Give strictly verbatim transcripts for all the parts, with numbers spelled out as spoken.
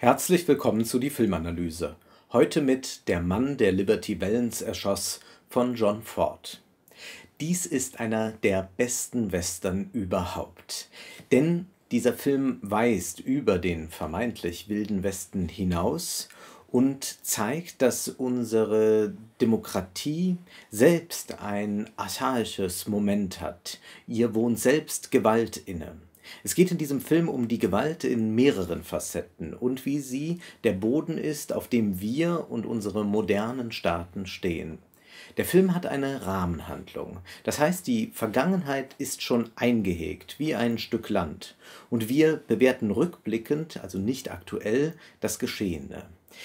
Herzlich willkommen zu die Filmanalyse. Heute mit Der Mann, der Liberty Valance erschoss von John Ford. Dies ist einer der besten Western überhaupt. Denn dieser Film weist über den vermeintlich wilden Westen hinaus und zeigt, dass unsere Demokratie selbst ein archaisches Moment hat. Ihr wohnt selbst Gewalt inne. Es geht in diesem Film um die Gewalt in mehreren Facetten und wie sie der Boden ist, auf dem wir und unsere modernen Staaten stehen. Der Film hat eine Rahmenhandlung. Das heißt, die Vergangenheit ist schon eingehegt, wie ein Stück Land. Und wir bewerten rückblickend, also nicht aktuell, das Geschehene.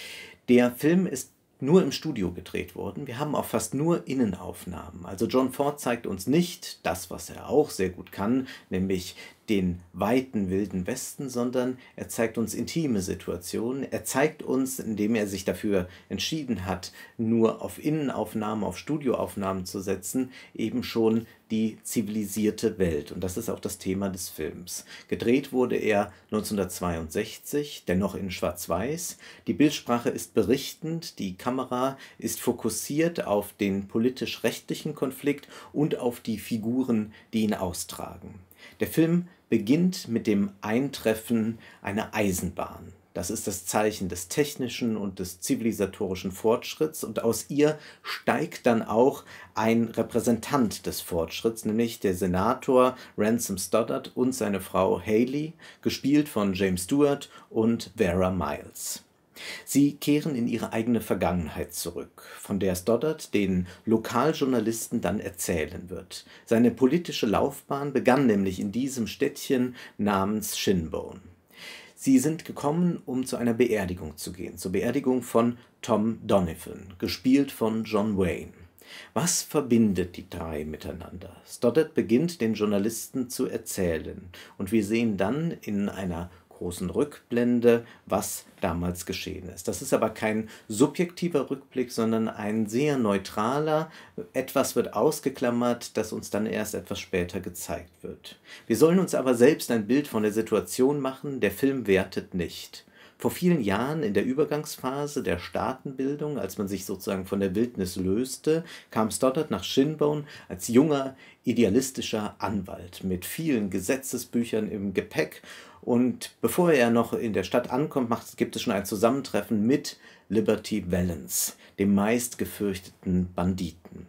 Der Film ist nur im Studio gedreht worden. Wir haben auch fast nur Innenaufnahmen. Also John Ford zeigt uns nicht das, was er auch sehr gut kann, nämlich den weiten wilden Westen, sondern er zeigt uns intime Situationen. Er zeigt uns, indem er sich dafür entschieden hat, nur auf Innenaufnahmen, auf Studioaufnahmen zu setzen, eben schon die zivilisierte Welt. Und das ist auch das Thema des Films. Gedreht wurde er neunzehnhundertzweiundsechzig, dennoch in Schwarz-Weiß. Die Bildsprache ist berichtend, die Kamera ist fokussiert auf den politisch-rechtlichen Konflikt und auf die Figuren, die ihn austragen. Der Film beginnt mit dem Eintreffen einer Eisenbahn. Das ist das Zeichen des technischen und des zivilisatorischen Fortschritts und aus ihr steigt dann auch ein Repräsentant des Fortschritts, nämlich der Senator Ransom Stoddard und seine Frau Haley, gespielt von James Stewart und Vera Miles. Sie kehren in ihre eigene Vergangenheit zurück, von der Stoddard den Lokaljournalisten dann erzählen wird. Seine politische Laufbahn begann nämlich in diesem Städtchen namens Shinbone. Sie sind gekommen, um zu einer Beerdigung zu gehen, zur Beerdigung von Tom Donovan, gespielt von John Wayne. Was verbindet die drei miteinander? Stoddard beginnt, den Journalisten zu erzählen, und wir sehen dann in einer großen Rückblende, was damals geschehen ist. Das ist aber kein subjektiver Rückblick, sondern ein sehr neutraler. Etwas wird ausgeklammert, das uns dann erst etwas später gezeigt wird. Wir sollen uns aber selbst ein Bild von der Situation machen. Der Film wertet nicht. Vor vielen Jahren in der Übergangsphase der Staatenbildung, als man sich sozusagen von der Wildnis löste, kam Stoddard nach Shinbone als junger, idealistischer Anwalt mit vielen Gesetzesbüchern im Gepäck. Und bevor er noch in der Stadt ankommt, macht, gibt es schon ein Zusammentreffen mit Liberty Valance, dem meist gefürchteten Banditen.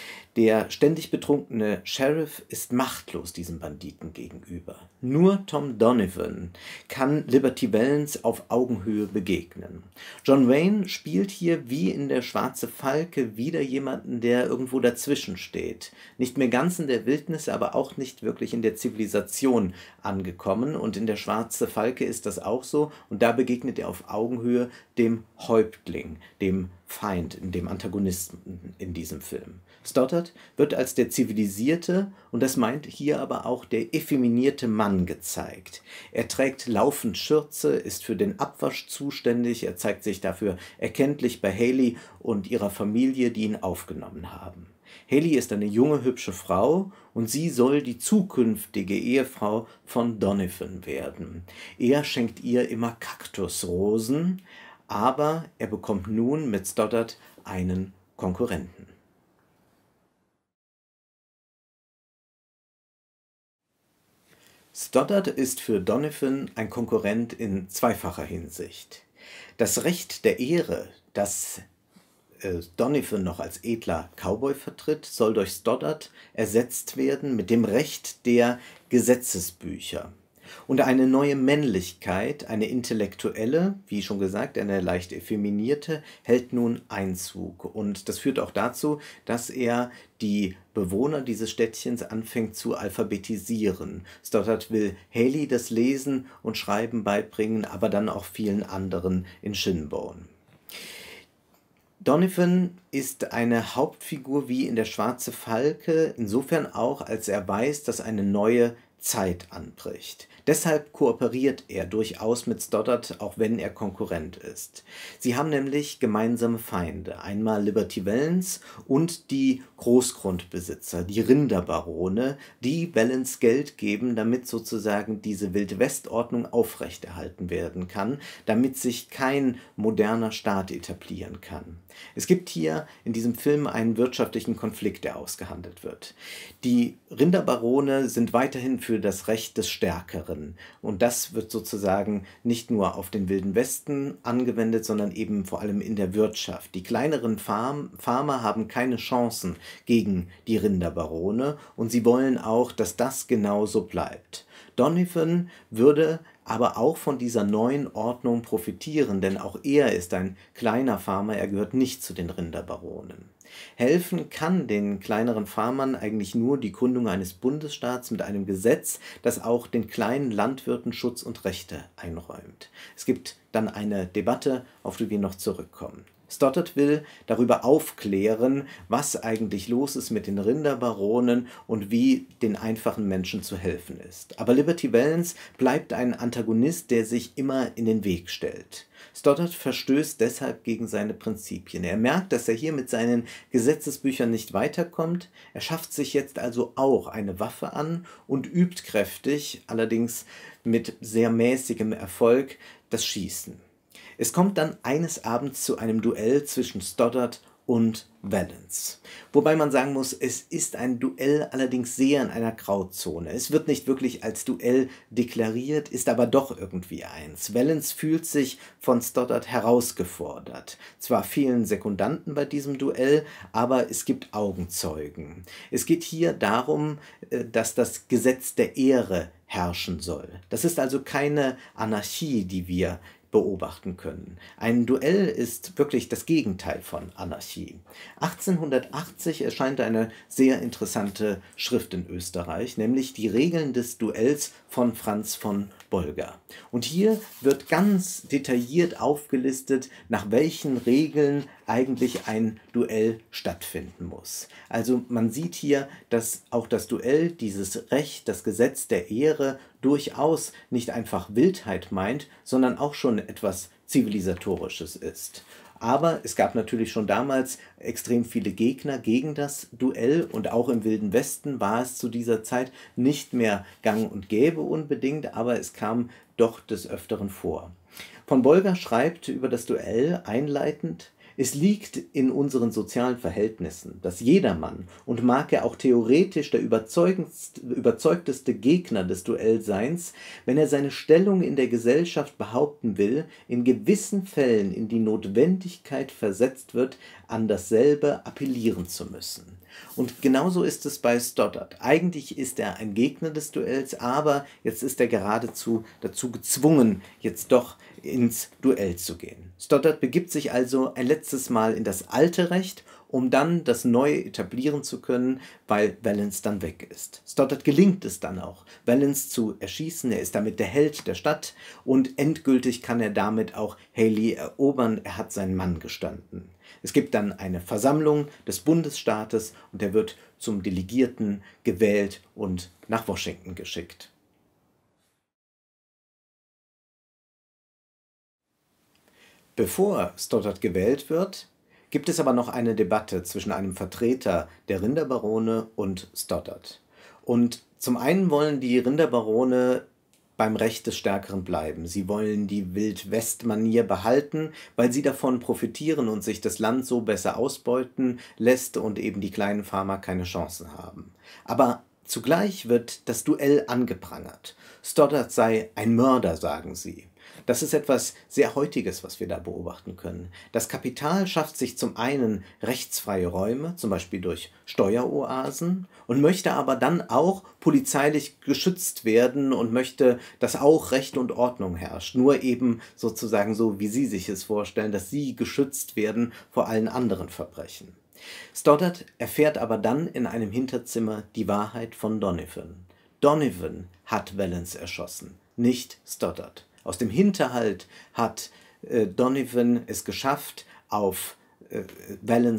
Der ständig betrunkene Sheriff ist machtlos diesem Banditen gegenüber. Nur Tom Donovan kann Liberty Valance auf Augenhöhe begegnen. John Wayne spielt hier wie in der Schwarze Falke wieder jemanden, der irgendwo dazwischen steht. Nicht mehr ganz in der Wildnis, aber auch nicht wirklich in der Zivilisation angekommen. Und in der Schwarze Falke ist das auch so. Und da begegnet er auf Augenhöhe dem Häuptling, dem Feind, dem Antagonisten in diesem Film. Stoddard wird als der zivilisierte, und das meint hier aber auch der effeminierte Mann gezeigt. Er trägt laufend Schürze, ist für den Abwasch zuständig, er zeigt sich dafür erkenntlich bei Haley und ihrer Familie, die ihn aufgenommen haben. Haley ist eine junge, hübsche Frau und sie soll die zukünftige Ehefrau von Donovan werden. Er schenkt ihr immer Kaktusrosen, aber er bekommt nun mit Stoddard einen Konkurrenten. Stoddard ist für Donovan ein Konkurrent in zweifacher Hinsicht. Das Recht der Ehre, das äh, Donovan noch als edler Cowboy vertritt, soll durch Stoddard ersetzt werden mit dem Recht der Gesetzesbücher. Und eine neue Männlichkeit, eine intellektuelle, wie schon gesagt, eine leicht effeminierte, hält nun Einzug. Und das führt auch dazu, dass er die Bewohner dieses Städtchens anfängt zu alphabetisieren. Stoddard will Haley das Lesen und Schreiben beibringen, aber dann auch vielen anderen in Shinbone. Donovan ist eine Hauptfigur wie in der Schwarze Falke, insofern auch, als er weiß, dass eine neue Zeit anbricht. Deshalb kooperiert er durchaus mit Stoddard, auch wenn er Konkurrent ist. Sie haben nämlich gemeinsame Feinde, einmal Liberty Valance und die Großgrundbesitzer, die Rinderbarone, die Valance Geld geben, damit sozusagen diese Wild-West-Ordnung aufrechterhalten werden kann, damit sich kein moderner Staat etablieren kann. Es gibt hier in diesem Film einen wirtschaftlichen Konflikt, der ausgehandelt wird. Die Rinderbarone sind weiterhin für das Recht des Stärkeren. Und das wird sozusagen nicht nur auf den Wilden Westen angewendet, sondern eben vor allem in der Wirtschaft. Die kleineren Farm Farmer haben keine Chancen gegen die Rinderbarone und sie wollen auch, dass das genauso bleibt. Donovan würde aber auch von dieser neuen Ordnung profitieren, denn auch er ist ein kleiner Farmer, er gehört nicht zu den Rinderbaronen. Helfen kann den kleineren Farmern eigentlich nur die Gründung eines Bundesstaats mit einem Gesetz, das auch den kleinen Landwirten Schutz und Rechte einräumt. Es gibt dann eine Debatte, auf die wir noch zurückkommen. Stoddard will darüber aufklären, was eigentlich los ist mit den Rinderbaronen und wie den einfachen Menschen zu helfen ist. Aber Liberty Valance bleibt ein Antagonist, der sich immer in den Weg stellt. Stoddard verstößt deshalb gegen seine Prinzipien. Er merkt, dass er hier mit seinen Gesetzesbüchern nicht weiterkommt. Er schafft sich jetzt also auch eine Waffe an und übt kräftig, allerdings mit sehr mäßigem Erfolg, das Schießen. Es kommt dann eines Abends zu einem Duell zwischen Stoddard und Valance. Wobei man sagen muss, es ist ein Duell allerdings sehr in einer Grauzone. Es wird nicht wirklich als Duell deklariert, ist aber doch irgendwie eins. Valance fühlt sich von Stoddard herausgefordert. Zwar fehlen Sekundanten bei diesem Duell, aber es gibt Augenzeugen. Es geht hier darum, dass das Gesetz der Ehre herrschen soll. Das ist also keine Anarchie, die wir beobachten können. Ein Duell ist wirklich das Gegenteil von Anarchie. achtzehnhundertachtzig erscheint eine sehr interessante Schrift in Österreich, nämlich die Regeln des Duells von Franz von Bolger. Und hier wird ganz detailliert aufgelistet, nach welchen Regeln eigentlich ein Duell stattfinden muss. Also man sieht hier, dass auch das Duell, dieses Recht, das Gesetz der Ehre durchaus nicht einfach Wildheit meint, sondern auch schon etwas Zivilisatorisches ist. Aber es gab natürlich schon damals extrem viele Gegner gegen das Duell und auch im Wilden Westen war es zu dieser Zeit nicht mehr gang und gäbe unbedingt, aber es kam doch des Öfteren vor. Von Bolger schreibt über das Duell einleitend: Es liegt in unseren sozialen Verhältnissen, dass jedermann, und mag er auch theoretisch der überzeugteste Gegner des Duellseins, wenn er seine Stellung in der Gesellschaft behaupten will, in gewissen Fällen in die Notwendigkeit versetzt wird, an dasselbe appellieren zu müssen. Und genauso ist es bei Stoddard. Eigentlich ist er ein Gegner des Duells, aber jetzt ist er geradezu dazu gezwungen, jetzt doch ins Duell zu gehen. Stoddard begibt sich also ein letztes Mal in das alte Recht, um dann das Neue etablieren zu können, weil Valance dann weg ist. Stoddard gelingt es dann auch, Valance zu erschießen. Er ist damit der Held der Stadt und endgültig kann er damit auch Hailey erobern. Er hat seinen Mann gestanden. Es gibt dann eine Versammlung des Bundesstaates und er wird zum Delegierten gewählt und nach Washington geschickt. Bevor Stoddard gewählt wird, gibt es aber noch eine Debatte zwischen einem Vertreter der Rinderbarone und Stoddard. Und zum einen wollen die Rinderbarone beim Recht des Stärkeren bleiben. Sie wollen die Wild-West-Manier behalten, weil sie davon profitieren und sich das Land so besser ausbeuten lässt und eben die kleinen Farmer keine Chancen haben. Aber zugleich wird das Duell angeprangert. Stoddard sei ein Mörder, sagen sie. Das ist etwas sehr Heutiges, was wir da beobachten können. Das Kapital schafft sich zum einen rechtsfreie Räume, zum Beispiel durch Steueroasen, und möchte aber dann auch polizeilich geschützt werden und möchte, dass auch Recht und Ordnung herrscht. Nur eben sozusagen so, wie Sie sich es vorstellen, dass Sie geschützt werden vor allen anderen Verbrechen. Stoddard erfährt aber dann in einem Hinterzimmer die Wahrheit von Donovan. Donovan hat Valance erschossen, nicht Stoddard. Aus dem Hinterhalt hat äh, Donovan es geschafft, auf äh, Valance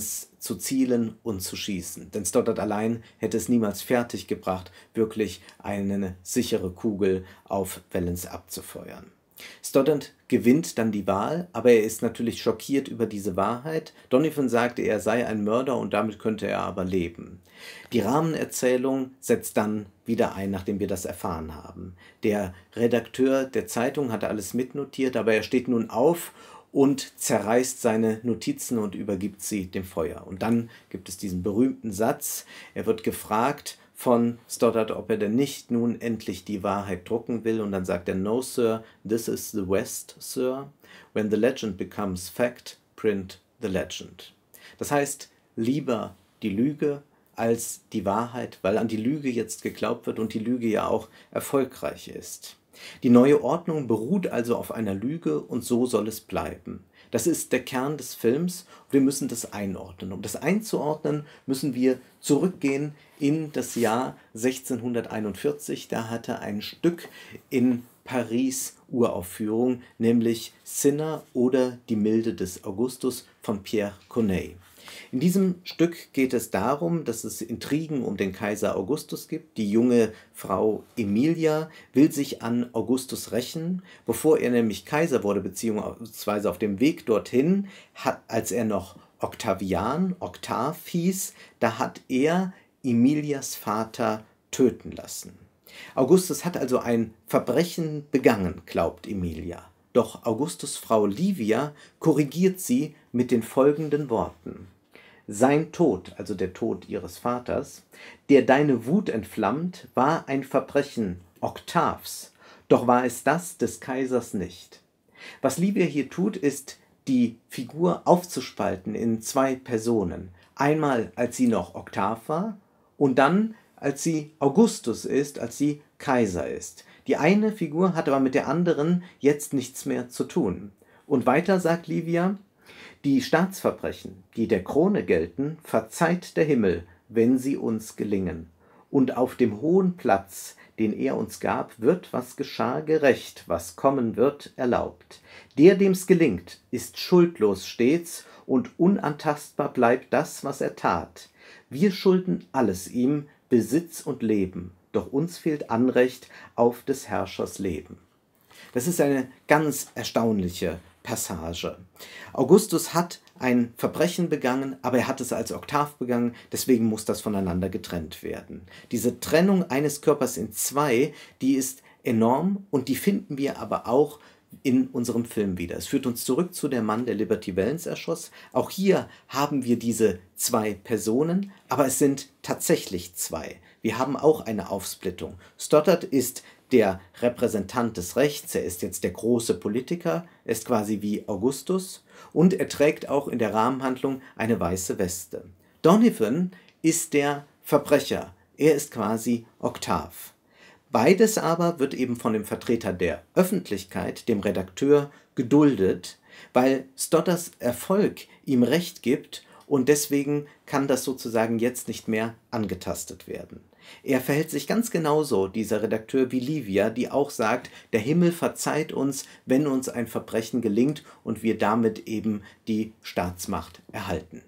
zu zielen und zu schießen. Denn Stoddard allein hätte es niemals fertiggebracht, wirklich eine sichere Kugel auf Valance abzufeuern. Stoddard gewinnt dann die Wahl, aber er ist natürlich schockiert über diese Wahrheit. Donovan sagte, er sei ein Mörder und damit könnte er aber leben. Die Rahmenerzählung setzt dann wieder ein, nachdem wir das erfahren haben. Der Redakteur der Zeitung hatte alles mitnotiert, aber er steht nun auf und zerreißt seine Notizen und übergibt sie dem Feuer. Und dann gibt es diesen berühmten Satz, er wird gefragt von Stoddard, ob er denn nicht nun endlich die Wahrheit drucken will, und dann sagt er, "No, sir, this is the West, sir. When the legend becomes fact, print the legend." Das heißt, lieber die Lüge als die Wahrheit, weil an die Lüge jetzt geglaubt wird und die Lüge ja auch erfolgreich ist. Die neue Ordnung beruht also auf einer Lüge und so soll es bleiben. Das ist der Kern des Films und wir müssen das einordnen. Um das einzuordnen, müssen wir zurückgehen in das Jahr sechzehnhunderteinundvierzig. Da hatte ein Stück in Paris Uraufführung, nämlich Cinna oder Die Milde des Augustus von Pierre Corneille. In diesem Stück geht es darum, dass es Intrigen um den Kaiser Augustus gibt. Die junge Frau Emilia will sich an Augustus rächen, bevor er nämlich Kaiser wurde, beziehungsweise auf dem Weg dorthin, hat, als er noch Octavian, Octave hieß, da hat er Emilias Vater töten lassen. Augustus hat also ein Verbrechen begangen, glaubt Emilia. Doch Augustus' Frau Livia korrigiert sie mit den folgenden Worten: Sein Tod, also der Tod ihres Vaters, der deine Wut entflammt, war ein Verbrechen Octaves, doch war es das des Kaisers nicht. Was Livia hier tut, ist, die Figur aufzuspalten in zwei Personen. Einmal, als sie noch Octave war und dann, als sie Augustus ist, als sie Kaiser ist. Die eine Figur hat aber mit der anderen jetzt nichts mehr zu tun. Und weiter sagt Livia: Die Staatsverbrechen, die der Krone gelten, verzeiht der Himmel, wenn sie uns gelingen. Und auf dem hohen Platz, den er uns gab, wird, was geschah, gerecht, was kommen wird, erlaubt. Der, dem's gelingt, ist schuldlos stets und unantastbar bleibt das, was er tat. Wir schulden alles ihm, Besitz und Leben, doch uns fehlt Anrecht auf des Herrschers Leben. Das ist eine ganz erstaunliche Passage. Augustus hat ein Verbrechen begangen, aber er hat es als Oktav begangen, deswegen muss das voneinander getrennt werden. Diese Trennung eines Körpers in zwei, die ist enorm und die finden wir aber auch in unserem Film wieder. Es führt uns zurück zu Der Mann, der Liberty Valance erschoss. Auch hier haben wir diese zwei Personen, aber es sind tatsächlich zwei. Wir haben auch eine Aufsplittung. Stoddard ist der Repräsentant des Rechts, er ist jetzt der große Politiker, er ist quasi wie Augustus und er trägt auch in der Rahmenhandlung eine weiße Weste. Donovan ist der Verbrecher, er ist quasi Octave. Beides aber wird eben von dem Vertreter der Öffentlichkeit, dem Redakteur, geduldet, weil Stoddards Erfolg ihm Recht gibt und deswegen kann das sozusagen jetzt nicht mehr angetastet werden. Er verhält sich ganz genauso, dieser Redakteur, wie Livia, die auch sagt, der Himmel verzeiht uns, wenn uns ein Verbrechen gelingt und wir damit eben die Staatsmacht erhalten.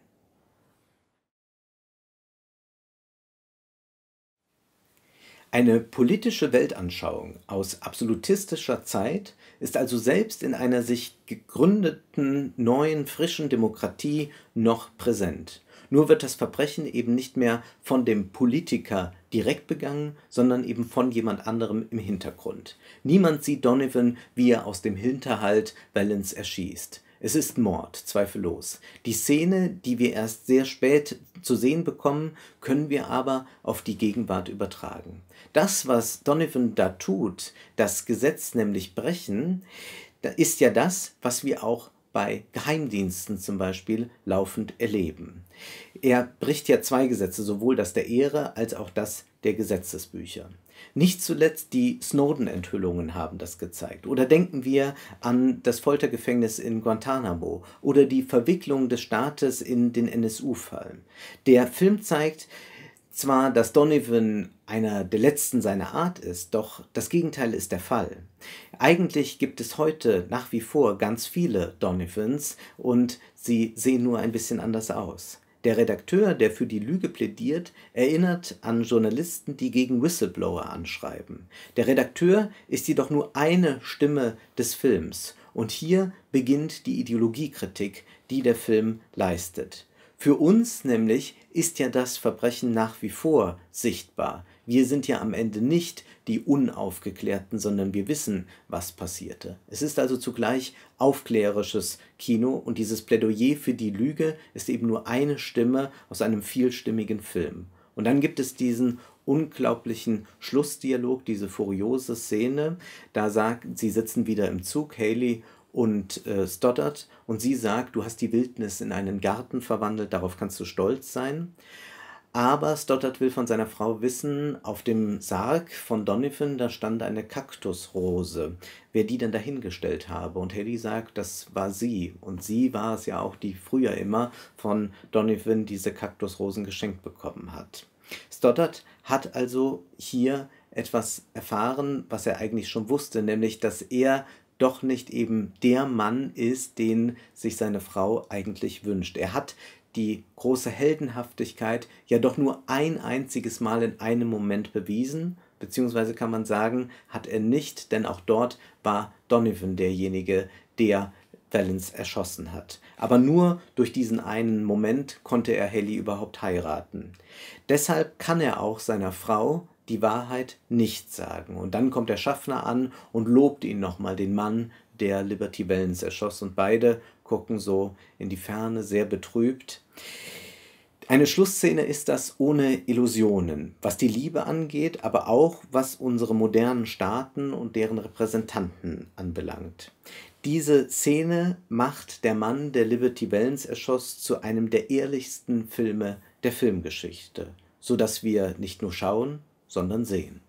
Eine politische Weltanschauung aus absolutistischer Zeit ist also selbst in einer sich gegründeten, neuen, frischen Demokratie noch präsent. Nur wird das Verbrechen eben nicht mehr von dem Politiker direkt begangen, sondern eben von jemand anderem im Hintergrund. Niemand sieht Donovan, wie er aus dem Hinterhalt Valance erschießt. Es ist Mord, zweifellos. Die Szene, die wir erst sehr spät zu sehen bekommen, können wir aber auf die Gegenwart übertragen. Das, was Donovan da tut, das Gesetz nämlich brechen, ist ja das, was wir auch bei Geheimdiensten zum Beispiel laufend erleben. Er bricht ja zwei Gesetze, sowohl das der Ehre als auch das der Gesetzesbücher. Nicht zuletzt die Snowden-Enthüllungen haben das gezeigt. Oder denken wir an das Foltergefängnis in Guantanamo oder die Verwicklung des Staates in den N S U-Fall. Der Film zeigt zwar, dass Donovan einer der letzten seiner Art ist, doch das Gegenteil ist der Fall. Eigentlich gibt es heute nach wie vor ganz viele Donovans und sie sehen nur ein bisschen anders aus. Der Redakteur, der für die Lüge plädiert, erinnert an Journalisten, die gegen Whistleblower anschreiben. Der Redakteur ist jedoch nur eine Stimme des Films, und hier beginnt die Ideologiekritik, die der Film leistet. Für uns nämlich ist ja das Verbrechen nach wie vor sichtbar. Wir sind ja am Ende nicht die Unaufgeklärten, sondern wir wissen, was passierte. Es ist also zugleich aufklärerisches Kino, und dieses Plädoyer für die Lüge ist eben nur eine Stimme aus einem vielstimmigen Film. Und dann gibt es diesen unglaublichen Schlussdialog, diese furiose Szene. Da sagt, sie sitzen wieder im Zug, Haley und äh, Stoddard, und sie sagt, du hast die Wildnis in einen Garten verwandelt, darauf kannst du stolz sein. Aber Stoddard will von seiner Frau wissen, auf dem Sarg von Donovan, da stand eine Kaktusrose, wer die denn dahingestellt habe. Und Haley sagt, das war sie. Und sie war es ja auch, die früher immer von Donovan diese Kaktusrosen geschenkt bekommen hat. Stoddard hat also hier etwas erfahren, was er eigentlich schon wusste, nämlich, dass er doch nicht eben der Mann ist, den sich seine Frau eigentlich wünscht. Er hat die große Heldenhaftigkeit ja doch nur ein einziges Mal in einem Moment bewiesen, beziehungsweise kann man sagen, hat er nicht, denn auch dort war Donovan derjenige, der Valance erschossen hat. Aber nur durch diesen einen Moment konnte er Haley überhaupt heiraten. Deshalb kann er auch seiner Frau die Wahrheit nicht sagen. Und dann kommt der Schaffner an und lobt ihn nochmal, den Mann, der Liberty Valance erschoss. Und beide gucken so in die Ferne, sehr betrübt. Eine Schlussszene ist das ohne Illusionen, was die Liebe angeht, aber auch was unsere modernen Staaten und deren Repräsentanten anbelangt. Diese Szene macht der Mann, der Liberty Valance erschoss, zu einem der ehrlichsten Filme der Filmgeschichte, sodass wir nicht nur schauen, sondern sehen.